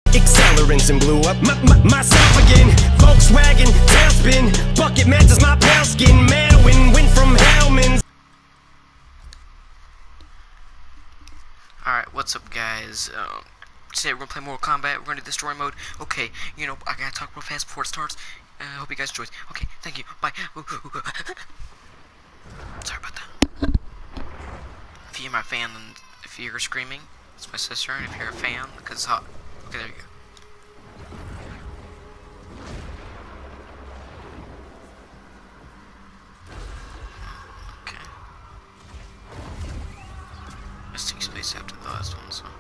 accelerants and blew up myself again. Volkswagen, tailspin, bucket matches my pale skin. Manwin, went from Hellman's. Alright, what's up guys? Today we're gonna play Mortal Kombat. We're gonna do the story mode. Okay, you know, I gotta talk real fast before it starts. I hope you guys enjoy. Okay, thank you. Bye. Sorry about that. If you're my fan, and if you're screaming, it's my sister, and if you're a fan, because it's hot. Okay, there you go. Okay. Let's take space after the last one, so.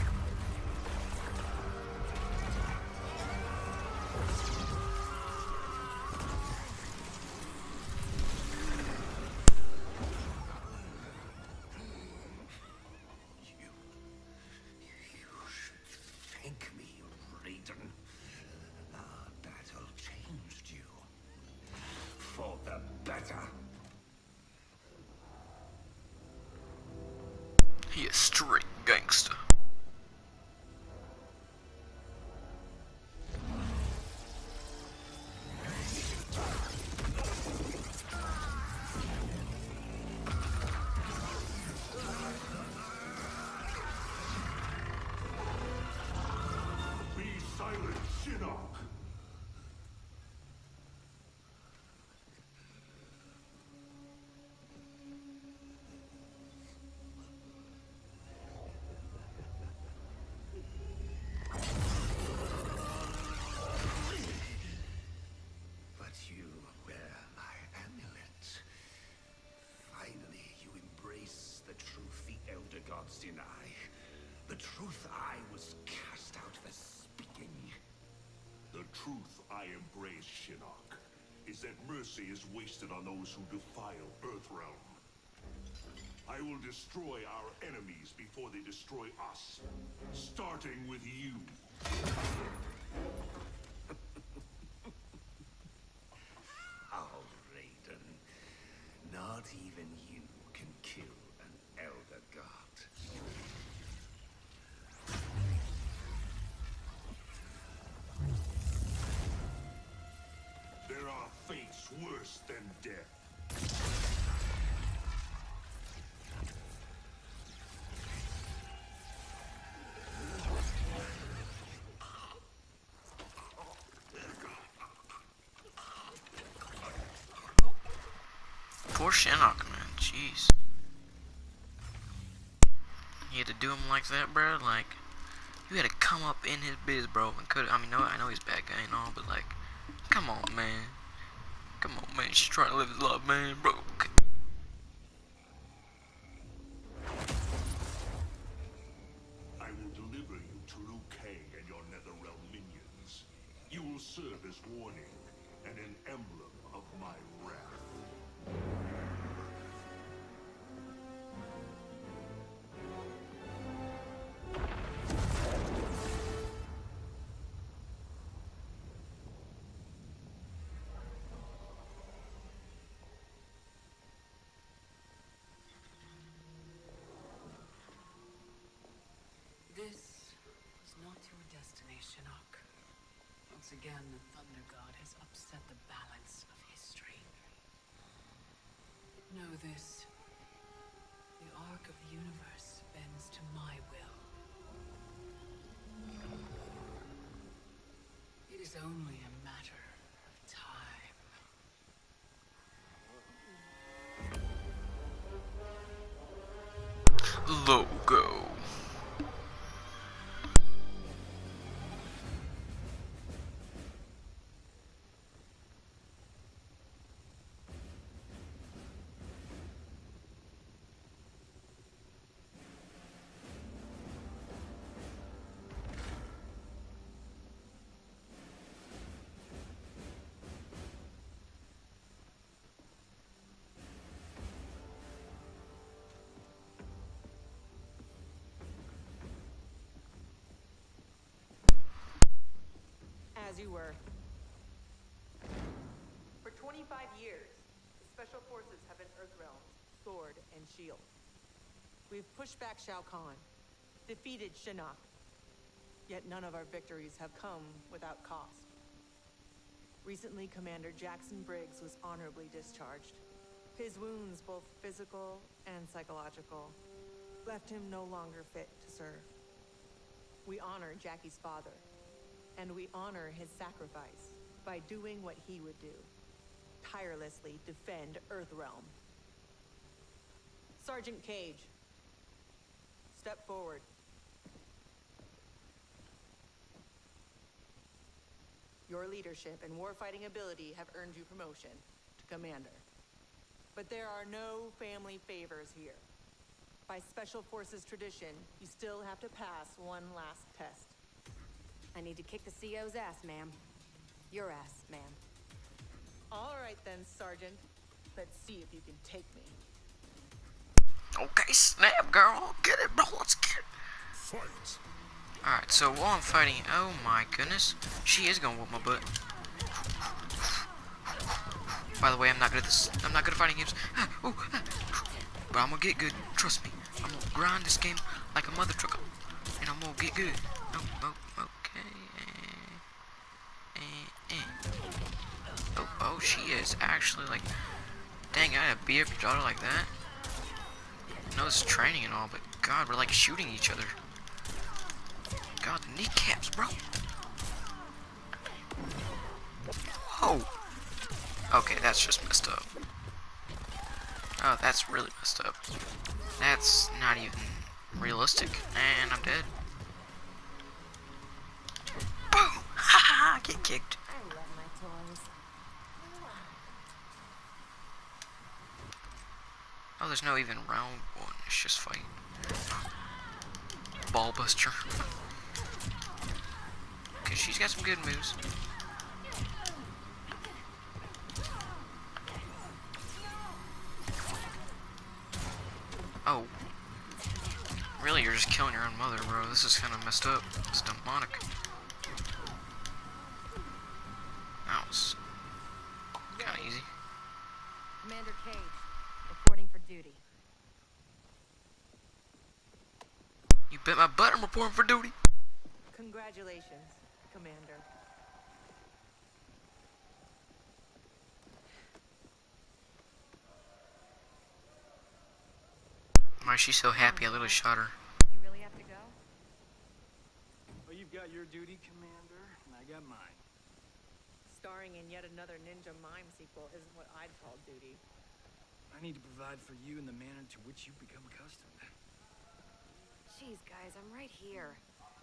He is straight gangster. Be silent, Shinnok! Gods deny. The truth I was cast out for speaking. The truth I embrace, Shinnok, is that mercy is wasted on those who defile Earthrealm. I will destroy our enemies before they destroy us, starting with you. Oh, Raiden. Not even you can kill an Elder God. There are fates worse than death. Poor Shinnok, man. Jeez. You had to do him like that, bro? Like, you had to come up in his biz, bro. And I mean, I know he's a bad guy and all, but like, come on, man. Come on, man. Just trying to live his life, man, bro. I will deliver you to Liu Kang and your Netherrealm minions. You will serve as warning and an emblem of my wrath. This was not your destiny, Shinnok. Once again, the Thunder God has upset the balance of history. Know this. The arc of the universe bends to my will. It is only a matter of time. Logo. As you were. For 25 years, the Special Forces have been Earthrealm's sword and shield. We've pushed back Shao Kahn, defeated Shinnok, Yet none of our victories have come without cost. Recently, Commander Jackson Briggs was honorably discharged. His wounds, both physical and psychological, left him no longer fit to serve. We honor Jackie's father, and we honor his sacrifice by doing what he would do. Tirelessly defend Earthrealm. Sergeant Cage, step forward. Your leadership and warfighting ability have earned you promotion to commander. But there are no family favors here. By Special Forces tradition, you still have to pass one last test. I need to kick the CO's ass, ma'am. Your ass, ma'am. All right then, Sergeant. Let's see if you can take me. Okay, snap, girl. Get it, bro. Let's get it. Fight! Alright, so while I'm fighting, oh my goodness, she is gonna whoop my butt. By the way, I'm not good at this. I'm not good at fighting games. But I'm gonna get good. Trust me. I'm gonna grind this game like a mother trucker. And I'm gonna get good. Okay. Oh, she is actually like... Dang, I had to beat up your daughter like that? I know this is training and all, but God, we're like shooting each other. God, the kneecaps, bro. Whoa. Okay, that's just messed up. Oh, that's really messed up. That's not even realistic. And I'm dead. Boom! Haha! Get kicked. I love my toys. Oh, there's no even round one. It's just fight. Ball buster. Okay, she's got some good moves. Oh. Really, you're just killing your own mother, bro. This is kind of messed up. It's demonic. That was kind of easy. Commander Cage, reporting for duty. You bit my butt. I'm reporting for duty. Congratulations, Commander. Why is she so happy? I literally shot her. You really have to go? Well, you've got your duty, Commander, and I got mine. Starring in yet another Ninja Mime sequel isn't what I'd call duty. I need to provide for you in the manner to which you've become accustomed. Jeez, guys, I'm right here.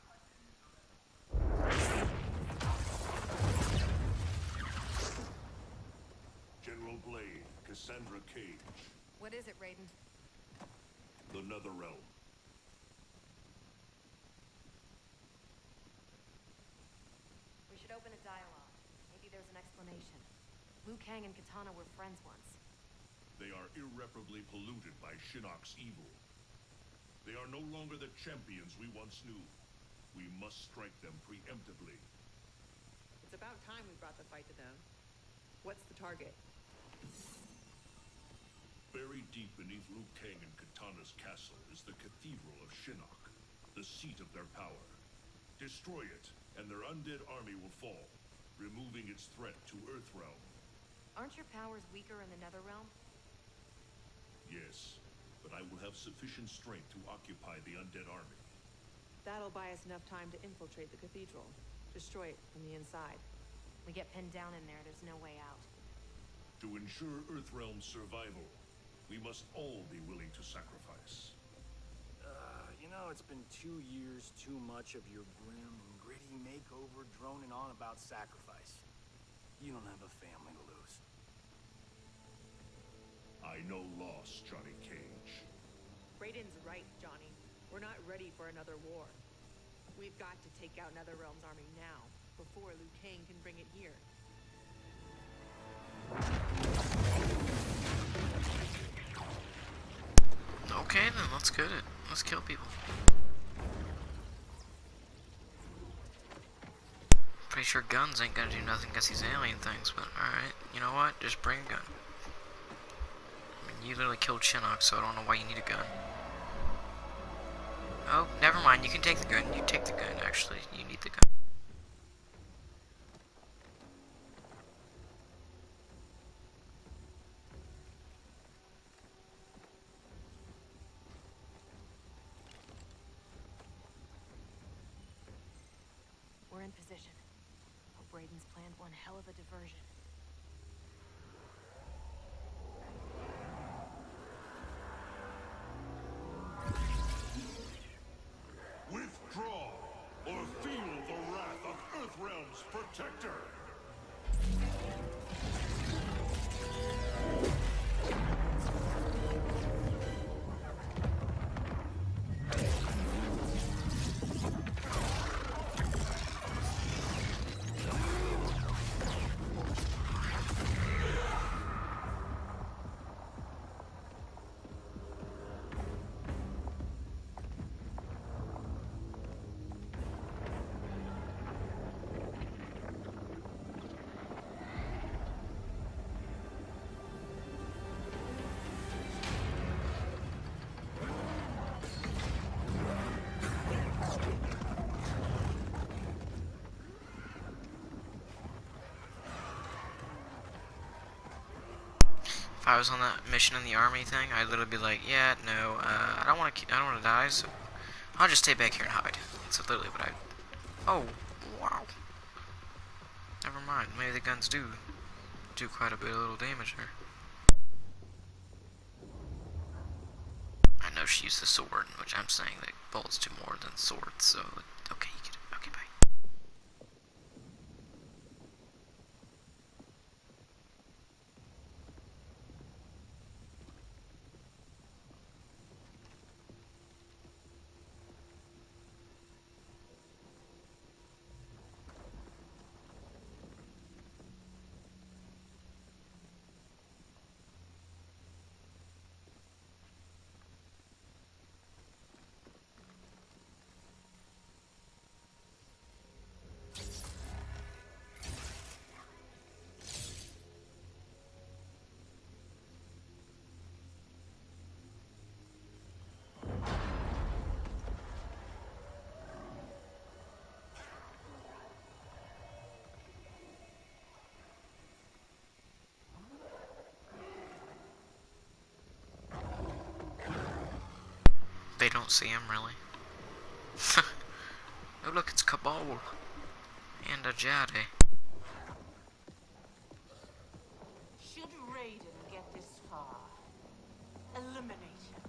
General Blade, Cassandra Cage, What is it, Raiden? the Netherrealm. We should open a dialogue. Maybe there's an explanation. Liu Kang and Katana were friends once. They are irreparably polluted by Shinnok's evil. They are no longer the champions we once knew. We must strike them preemptively. It's about time we brought the fight to them. What's the target? Buried deep beneath Liu Kang and Katana's castle is the Cathedral of Shinnok, the seat of their power. Destroy it, and their undead army will fall, removing its threat to Earthrealm. Aren't your powers weaker in the Netherrealm? Yes, but I will have sufficient strength to occupy the undead army. That'll buy us enough time to infiltrate the cathedral. Destroy it from the inside. We get pinned down in there, there's no way out. To ensure Earthrealm's survival, we must all be willing to sacrifice. You know, it's been 2 years too much of your grim and gritty makeover droning on about sacrifice. You don't have a family to lose. I know loss, Johnny Cage. Raiden's right, Johnny. We're not ready for another war. We've got to take out Netherrealm's army now, before Liu Kang can bring it here. Okay, then let's get it. Let's kill people. Pretty sure guns ain't gonna do nothing against these alien things, but alright. You know what? Just bring a gun. I mean, you literally killed Shinnok, so I don't know why you need a gun. Oh, never mind. You can take the gun. You take the gun, actually. You need the gun. We're in position. Hope Raiden's planned one hell of a diversion. Withdraw, or feel the wrath of Earthrealm's protector! If I was on that mission in the army thing, I'd literally be like, yeah, no, I don't want to die, so I'll just stay back here and hide. That's literally what I. Oh, wow. Never mind. Maybe the guns do quite a bit of little damage there. I know she used the sword, which I'm saying that bullets do more than swords. So okay, you get it. Okay, bye. They don't see him, really. Oh look, it's Cabal. And a Jade. Should Raiden get this far, eliminate him.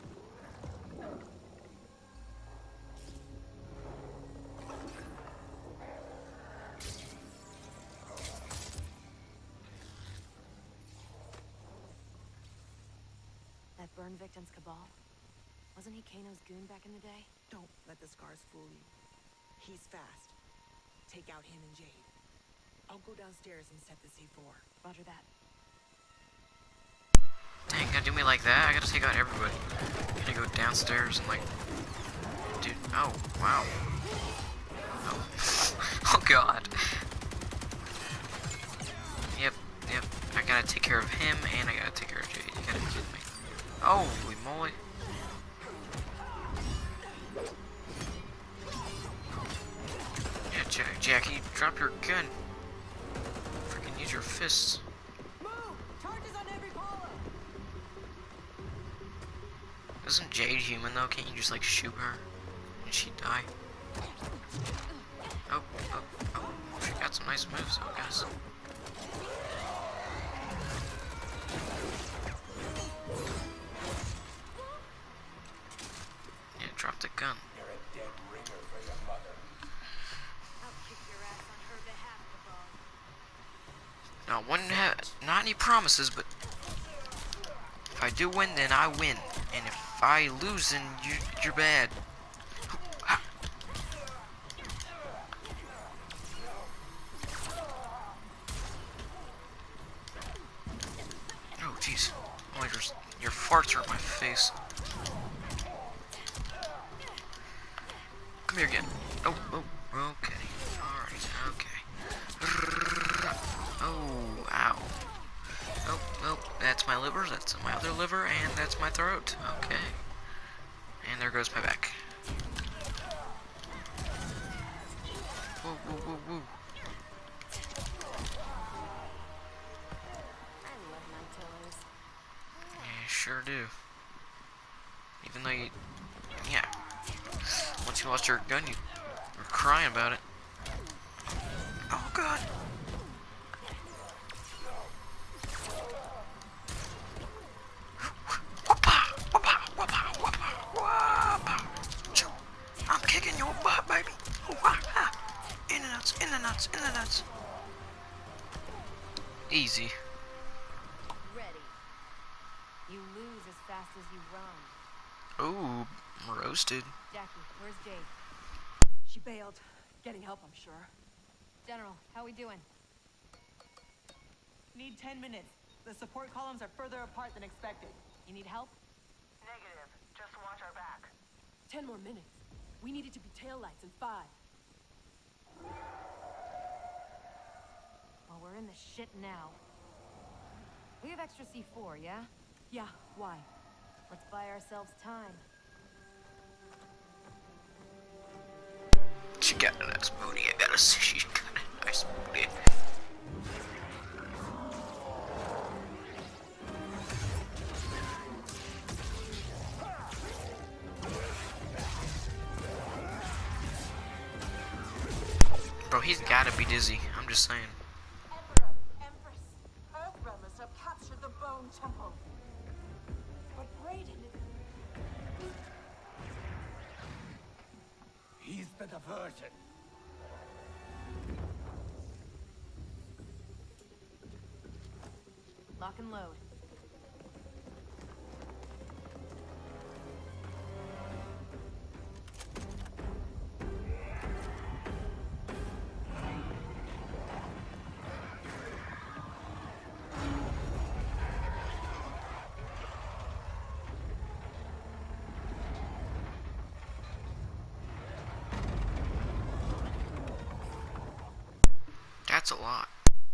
That burn victim's Cabal? Wasn't he Kano's goon back in the day? Don't let the scars fool you. He's fast. Take out him and Jade. I'll go downstairs and set the C4. Roger that. Dang, gotta do me like that? I gotta take out everybody. I'm gonna go downstairs and like... Dude, oh, wow. Oh, oh god. Yep, I gotta take care of him and I gotta take care of Jade. You gotta be kidding me. Holy moly. Yeah, Jackie, drop your gun. Freaking use your fists. Move! Charges on every column! Isn't Jade human though? Can't you just like shoot her and she'd die? Oh, she got some nice moves though, guys. Yeah, drop the gun. Not any promises, but if I do win, then I win, and if I lose, then you're bad. Oh jeez, oh, your farts are in my face. Come here again. Oh, okay. Alright, okay. Oh, ow. Oh, that's my liver, that's my other liver, and that's my throat. Okay. And there goes my back. woo, woo. I love my toys. Yeah, sure do. Even though you, yeah. Once you lost your gun, you were crying about it. Oh God. I'm kicking your butt, baby. In the nuts, in the nuts, in the nuts. Easy. Ready. You lose as fast as you run. Ooh, roasted. Jackie, where's Jade? She bailed. Getting help, I'm sure. General, how we doing? Need 10 minutes. The support columns are further apart than expected. You need help? Negative. Just watch our back. 10 more minutes. We need it to be taillights in 5. Well, we're in the shit now. We have extra C4, yeah? Yeah, why? Let's buy ourselves time. She got a nice booty. I gotta say, she's got a nice booty. Bro, he's gotta be dizzy. I'm just saying. Emperor, Empress, Earthrealmers have captured the Bone Temple. But Raiden is... He's the diversion. Lock and load. That's a lot.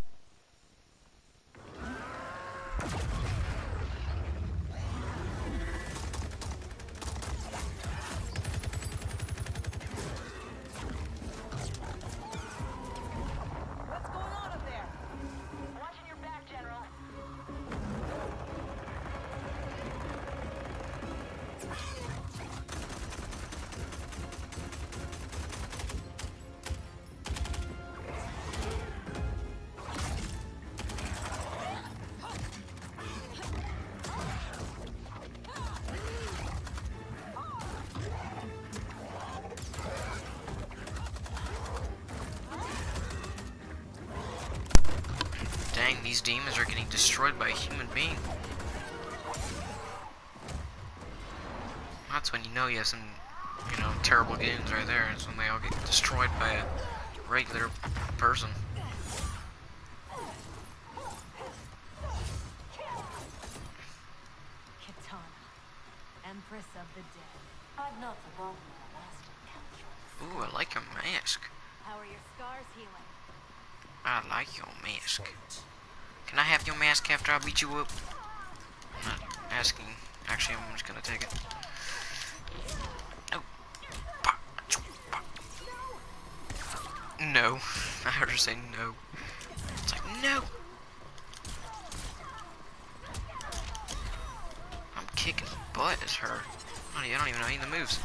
What's going on up there? Watching your back, General. Dang, these demons are getting destroyed by a human being. That's when you know you have some, you know, terrible goons right there. It's when they all get destroyed by a regular person. Kitana, Empress of the Dead. I've not forgotten our last encounter. Ooh, I like your mask. How are your scars healing? I like your mask. Can I have your mask after I beat you up? I'm not asking. Actually, I'm just gonna take it. Oh. No. I heard her say no. It's like, no. I'm kicking butt as her. I don't even know any of the moves.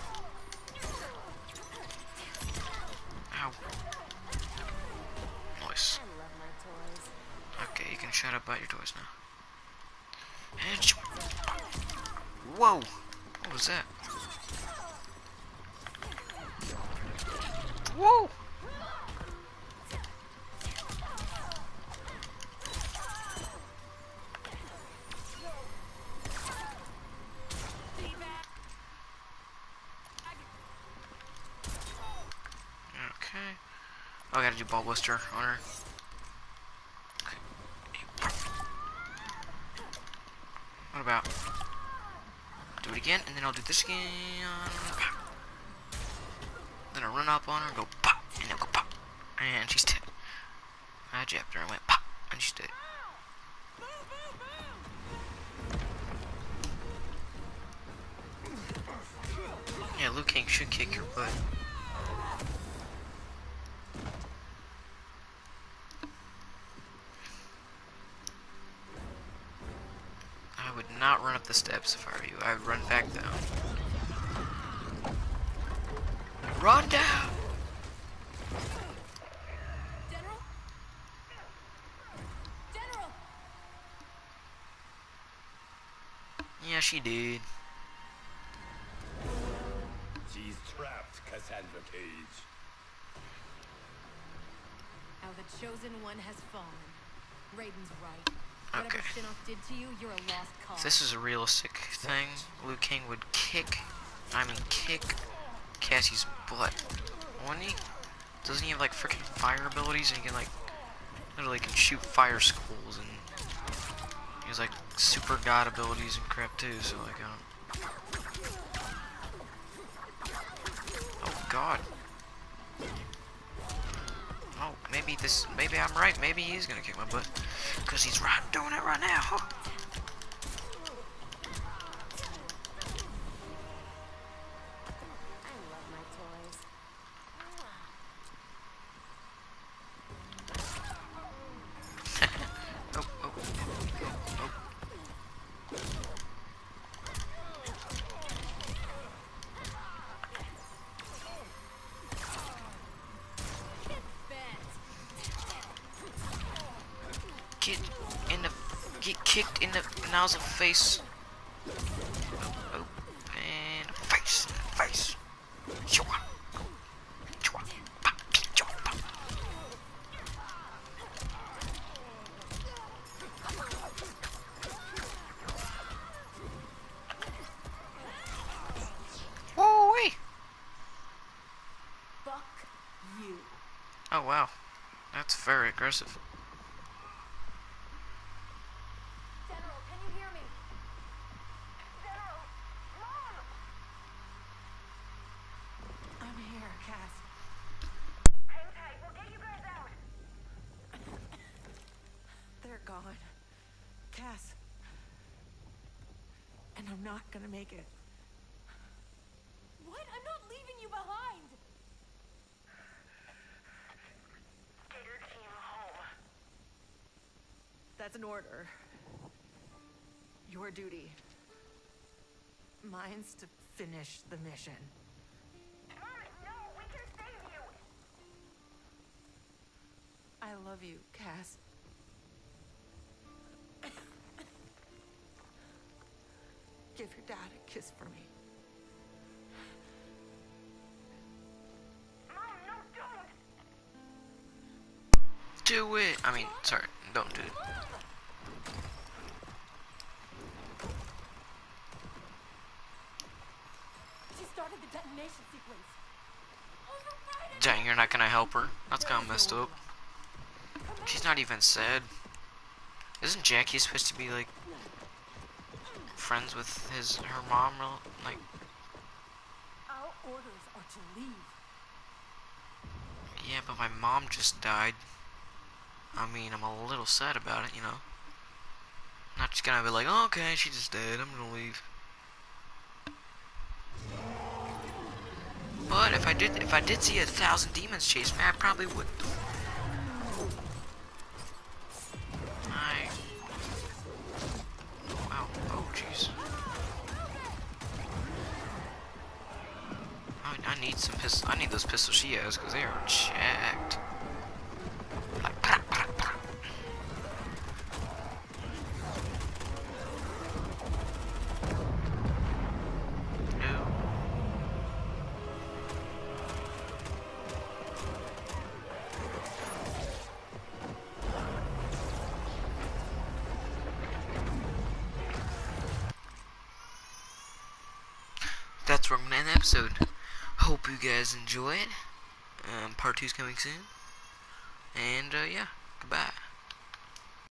Ow. Nice. I love my toys. Okay, you can shut up about your toys now. And whoa! What was that? Whoa! Okay. Oh, I gotta do ball blister on her. What about? Do it again, and then I'll do this again. Then I'll run up on her and go pop, and then go pop. And she's dead. I jabbed her and went pop, and she's dead. Yeah, Liu Kang should kick your butt. not run up the steps if I were you. I would run back down. Run down! General? General! Yeah, she did. She's trapped, Cassandra Cage. Now the Chosen One has fallen. Raiden's right. Whatever Okay. Shinnok did to you, you're a lost cause. If this is a realistic thing, Liu Kang would kick Cassie's butt. Wouldn't he? Doesn't he have like freaking fire abilities and he can like literally can shoot fire skulls and he has like super god abilities and crap too, so like oh god. Oh, maybe I'm right, maybe he's gonna kick my butt. Cause he's right doing it right now. I love my toys. Oh, oh, oh, oh. Get kicked in the nozzle face. Oh, and face. Chua. Woo-wee. Fuck you. Oh wow, that's very aggressive. General, can you hear me? General! Mom! I'm here, Cass. Hang tight, we'll get you guys out. They're gone. Cass. And I'm not gonna make it. What? I'm not leaving you behind! Get your team home. That's an order. Your duty. Mine's to finish the mission. Mom, no, we can save you. I love you, Cass. Give your dad a kiss for me. Mom, no, don't. Do it. I mean, sorry, don't do it. She started the detonation sequence. Override it! Dang, you're not gonna help her. That's kinda messed up. She's not even sad. Isn't Jackie supposed to be like friends with her mom? Like, Our orders are to leave. yeah, but my mom just died. I mean, I'm a little sad about it, you know. Not just gonna be like, oh, okay, she just dead. I'm gonna leave. But if I did see 1,000 demons chase me, I probably would. Wow. Oh, jeez. I need some pistols. I need those pistols she has because they are jacked. Like, pra, pra, pra. No. That's where I'm gonna end the episode. Hope you guys enjoyed. Part 2's coming soon. And yeah, goodbye.